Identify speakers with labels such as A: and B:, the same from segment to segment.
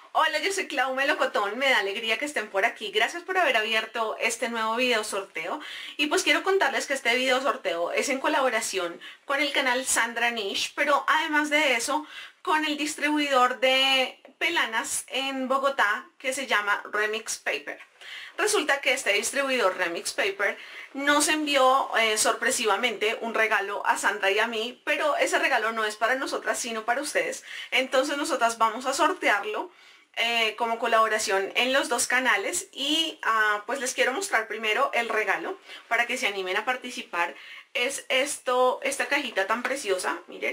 A: Hola, yo soy Clau Melocotón, me da alegría que estén por aquí. Gracias por haber abierto este nuevo video sorteo. Y pues quiero contarles que este video sorteo es en colaboración con el canal Sandra Niche, pero además de eso, con el distribuidor de pelanas en Bogotá que se llama Remix Paper. Resulta que este distribuidor Remix Paper nos envió sorpresivamente un regalo a Sandra y a mí, pero ese regalo no es para nosotras sino para ustedes. Entonces nosotras vamos a sortearlo como colaboración en los dos canales y pues les quiero mostrar primero el regalo para que se animen a participar. Es esta cajita tan preciosa, miren.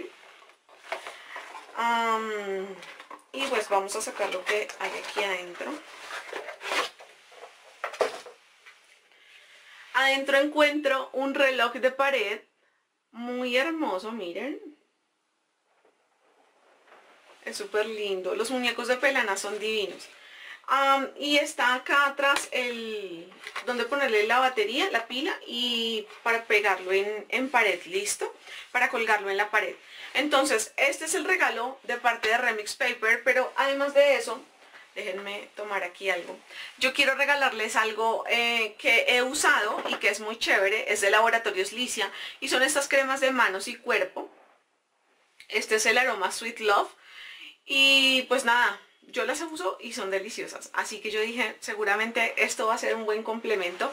A: Y pues vamos a sacar lo que hay aquí adentro. Adentro encuentro un reloj de pared muy hermoso, miren. Es súper lindo. Los muñecos de Pelana son divinos. Y está acá atrás donde ponerle la batería, la pila, y para pegarlo en pared, listo, para colgarlo en la pared. Entonces, este es el regalo de parte de Remix Paper, pero además de eso, déjenme tomar aquí algo. Yo quiero regalarles algo que he usado y que es muy chévere, es de Laboratorios Licia, y son estas cremas de manos y cuerpo. Este es el aroma Sweet Love, y pues nada, yo las uso y son deliciosas, así que yo dije, seguramente esto va a ser un buen complemento,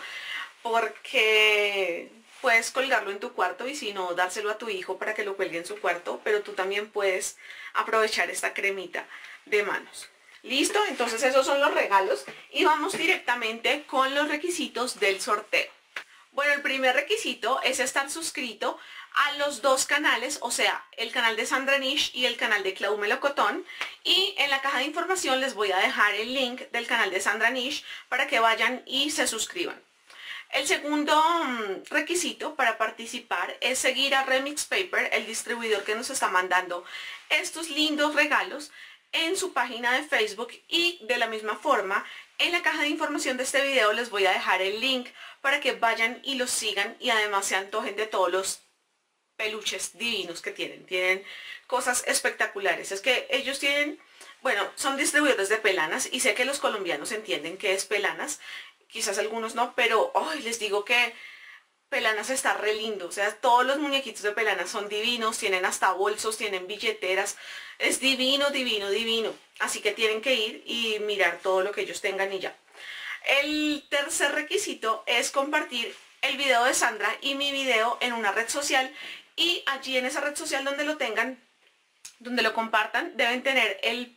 A: porque puedes colgarlo en tu cuarto y si no, dárselo a tu hijo para que lo cuelgue en su cuarto, pero tú también puedes aprovechar esta cremita de manos. ¿Listo? Entonces esos son los regalos y vamos directamente con los requisitos del sorteo. Bueno, el primer requisito es estar suscrito a los dos canales, o sea, el canal de Sandra Niche y el canal de Clau Melocotón. Y en la caja de información les voy a dejar el link del canal de Sandra Niche para que vayan y se suscriban. El segundo requisito para participar es seguir a Remix Paper, el distribuidor que nos está mandando estos lindos regalos, en su página de Facebook, y de la misma forma en la caja de información de este video les voy a dejar el link para que vayan y los sigan y además se antojen de todos los peluches divinos que tienen cosas espectaculares. Es que ellos tienen, bueno, son distribuidores de pelanas y sé que los colombianos entienden qué es pelanas, quizás algunos no, pero hoy les digo que Pelanas está re lindo, o sea, todos los muñequitos de Pelanas son divinos, tienen hasta bolsos, tienen billeteras, es divino, divino, divino. Así que tienen que ir y mirar todo lo que ellos tengan y ya. El tercer requisito es compartir el video de Sandra y mi video en una red social, y allí en esa red social donde lo tengan, donde lo compartan, deben tener el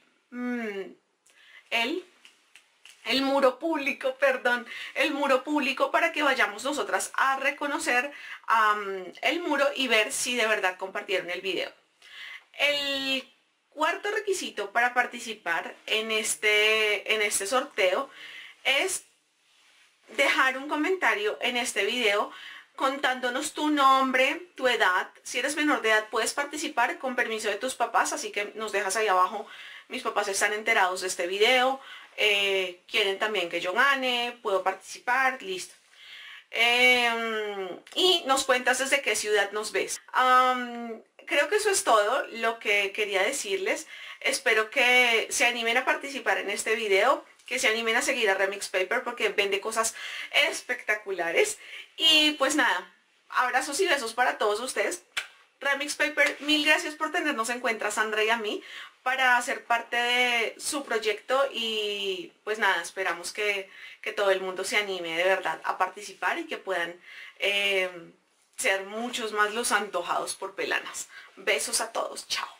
A: muro público, perdón, el muro público, para que vayamos nosotras a reconocer el muro y ver si de verdad compartieron el video. El cuarto requisito para participar en este sorteo es dejar un comentario en este video contándonos tu nombre, tu edad. Si eres menor de edad puedes participar con permiso de tus papás, así que nos dejas ahí abajo. Mis papás están enterados de este video, quieren también que yo gane, puedo participar, listo. Y nos cuentas desde qué ciudad nos ves. Creo que eso es todo lo que quería decirles. Espero que se animen a participar en este video, que se animen a seguir a Remix Paper porque vende cosas espectaculares. Y pues nada, abrazos y besos para todos ustedes. Remix Paper, mil gracias por tenernos en cuenta, Sandra y a mí, para ser parte de su proyecto. Y pues nada, esperamos que todo el mundo se anime de verdad a participar y que puedan ser muchos más los antojados por Pelanas. Besos a todos, chao.